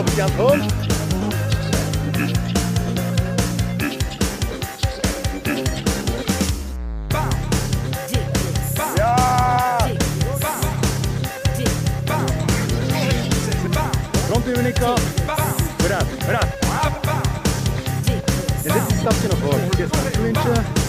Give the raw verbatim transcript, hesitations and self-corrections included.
Bovenkant hoog. Rondduwen, Nico. Vooruit, vooruit. En dit is een stapje naar voren. Eerst een puntje.